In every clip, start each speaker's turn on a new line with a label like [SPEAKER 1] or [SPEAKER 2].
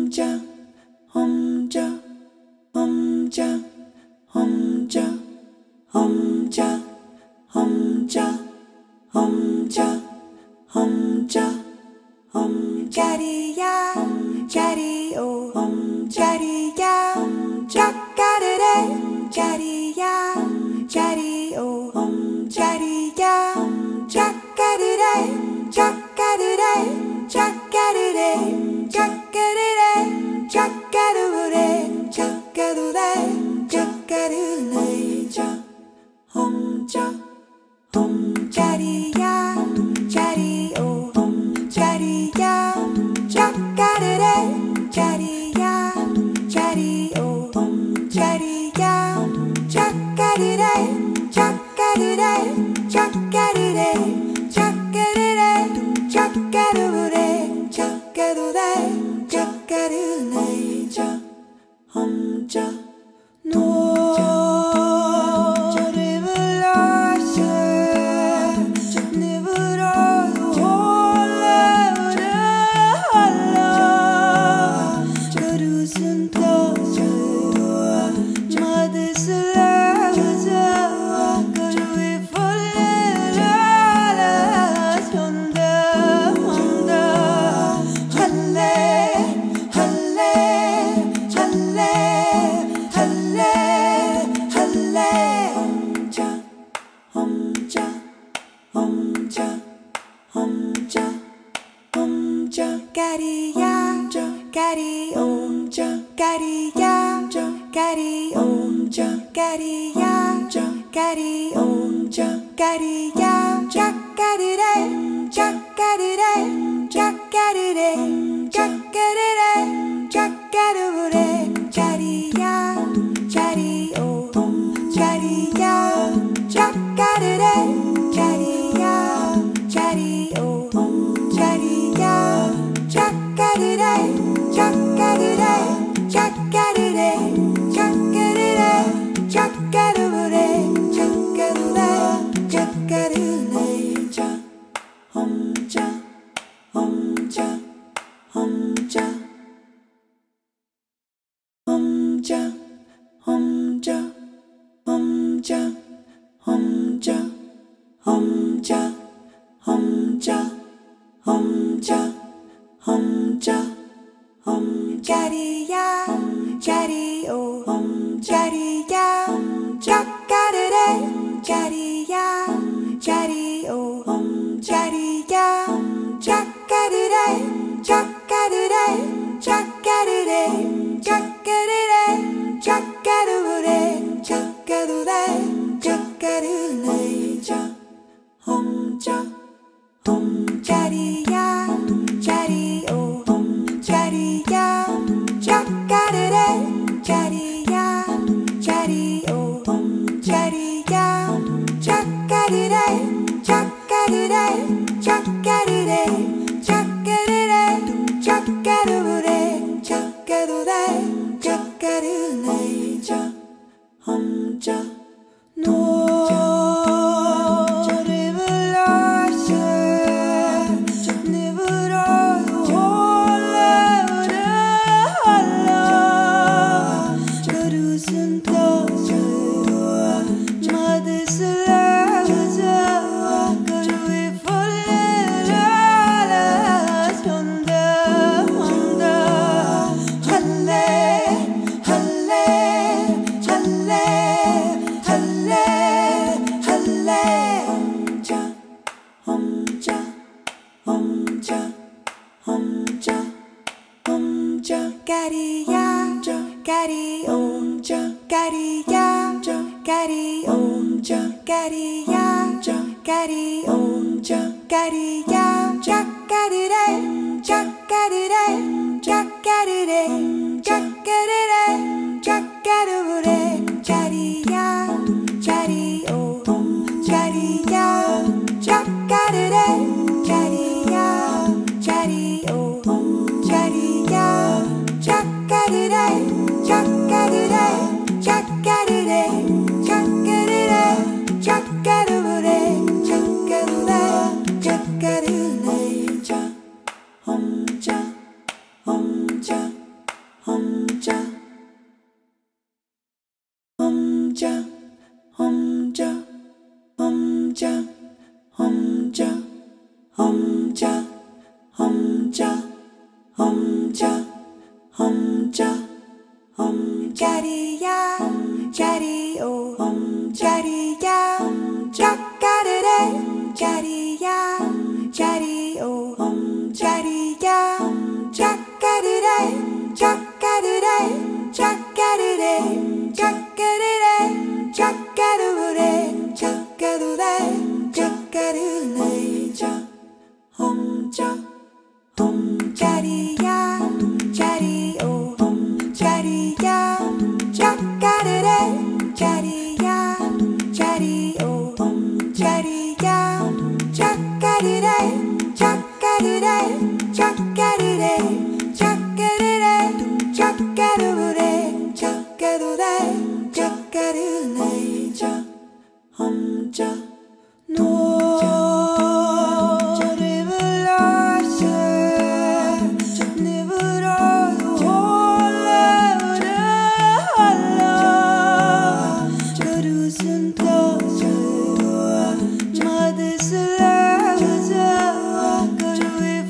[SPEAKER 1] 혼자 혼자 혼자 혼자 혼자 혼자 혼자 혼자 홈자리야 홈자리오 홈자리야 홈자까르레 홈자리야 홈자리오 홈자리야 홈자까르레 홈자까르레 홈자까르레 홈자까르레 홈자까르레 홈자까르레 홈자까르레 혼자 홈자리야 홈자리오 홈자리야 홈자까르레 홈자리야 홈자리오 홈자리야 홈자까르레 홈자까르레 홈자까르레 홈자까르레 홈자까르레 홈자까르레 홈자까르레 혼자 노래 불러서 네 불어요 올라오라 그릇은 떠서 마드슬 나가서 그루에 폴레라 손다 혼다 할래 할래 할래 할래 할래 혼자 혼자 혼자 혼자 혼자 까리야 까리 혼자 까리야 까리 혼자 까리야 까리 혼자 까리야 짝까르레 짝까르레 짝까르레 짝까르레 짝까르레 자리야 자리오 자리야 짝까르레 자리야 자리오 자리야 짝까르레 짝까르레 짝까르레 짝까르레 짝까르레 짝까르레 짝까르레 혼자 혼자 혼자 혼자 혼자 혼자 혼자 혼자 혼자 혼자 혼자 홈자리야 홈자리오 홈자리야 짝까르레 홈자리야 홈자리오 홈자리야 짝까르레 짝까르레 짝까르레 짝까르레 짝까르레 짝까르레 짝까르레 혼자 홈자리야 홈자리오 홈자리야 짝까르레 홈자리야 홈자리오 홈자리야 짝까르레 짝까르레 짝까르레 짝까르레 짝까르레 짝까르레 짝까르레 혼자 노래 불러서 네 불어요 올라오라 그릇은 떠서 마드슬 나가서 그루에 폴레라 손다 혼다 할래 할래 할래 할래 할래 혼자 혼자 혼자 혼자 혼자 까리야 까리 혼자 까리야 까리 혼자 까리야 까리 혼자 까리야 짝까르레 짝까르레 짝까르레 짝까르레 짝까르레 자리야 자리오 자리야 짝까르레 자리야 자리오 자리야 짝까르레 짝까르레 짝까르레 짝까르레 짝까르레 짝까르레 짝까르레 혼자 혼자 옴자리야 옴자리오 옴자리야 옴자까르레 옴자리야 옴자리오 옴자리야 옴자까르레 옴자까르레 옴자까르레 옴자까르레 옴자까르레 옴자까르레 옴자까르레 옴자 옴자리야 옴자리오 옴자리야 옴자까르레 옴자리야 옴자리오 옴자리야 옴자까르레 옴자까르레 옴자까르레 옴자까르레 옴자까르레 옴자까르레 옴자까르레 옴자 노래 불렀어 네 불어요 홀라 홀라 그릇은 떠서 마드슬 나가서 그루에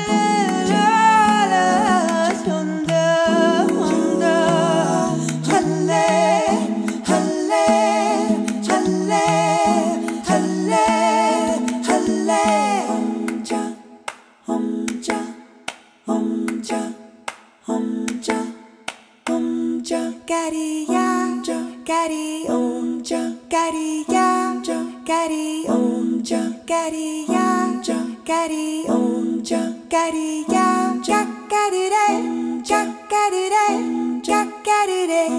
[SPEAKER 1] 폴레라라 손다 온다 할래 할래 할래 할래 할래 옴자 옴자 옴자 옴자 옴자 까리야 까리 옴자 까리야 까리 옴자 까리야 까리 옴자 까리야 짝까르레 짝까르레 짝까르레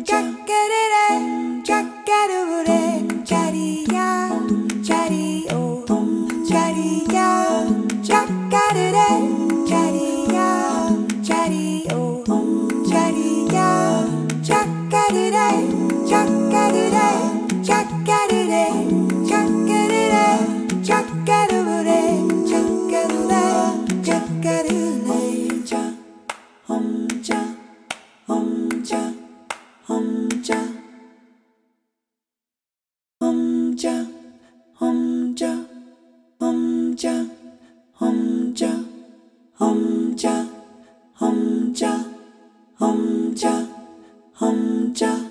[SPEAKER 1] 짝까르레 짝까르레 짜리야 짜리오 짜리야 짝까르레 짜리야 짜리오 짜리야 짝까르레 짝까르레 짝까르레 짝까르레 짝까르레 짝까르레 짝까르레 자 옴자 옴자 옴자 옴자 옴자 옴자 옴자 옴자 옴자 옴자 옴자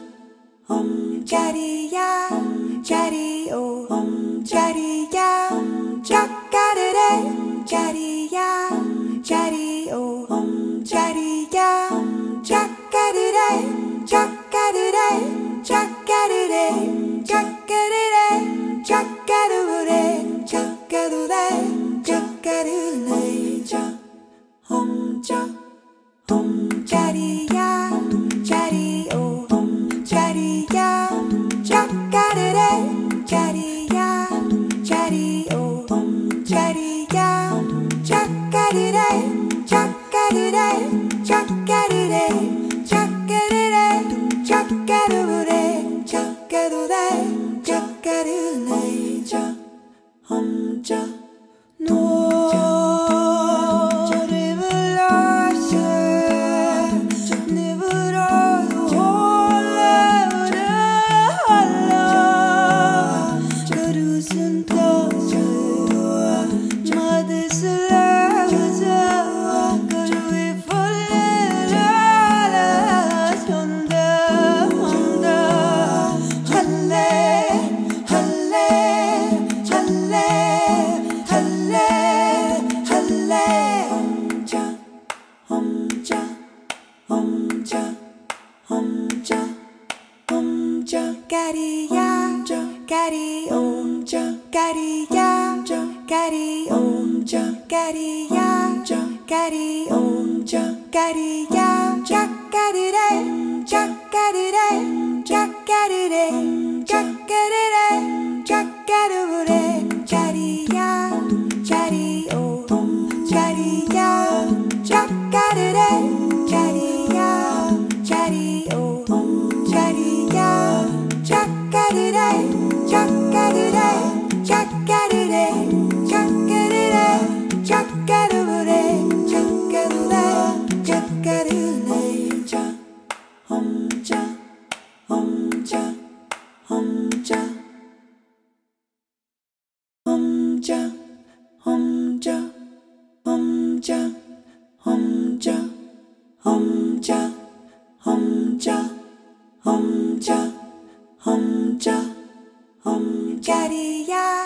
[SPEAKER 1] 옴자리야 옴자리오 옴자리야 옴자까르레 옴자리야 옴자리오 옴자리야 옴자까르레 옴자까르레 옴자까르레 옴자까르레 옴자까르레 옴자까르레 옴자까르레 자 옴자 옴자리야 옴자리오 옴자리야 옴자까르레 옴자리야 옴자리오 옴자리야 옴자까르레 옴자까르레 옴자까르레 옴자까르레 옴자까르레 옴자까르레 옴자까르레 자 옴자 노래 불렀어 네 불어요 홀라 홀라 그릇은 떠서 마드슬 나가서 그루에 폴레라라 손다 온다 할래 할래 할래 할래 할래 옴자 옴자 옴자 옴자 옴자 까리야 까리 옴자 까리야 까리 옴자 까리야 까리 옴자 까리야 짝까르레 짝까르레 짝까르레 짝까르레 짝까르레 짜리야 짜리오 짜리야 짝까르레 짜리야 짜리오 짜리야 짝까르레 짝까르레 짝까르레 짝까르레 짝까르레 짝까르레 짝까르레 자 옴자 옴자 옴자 옴자 옴자 옴자 옴자 Jaria.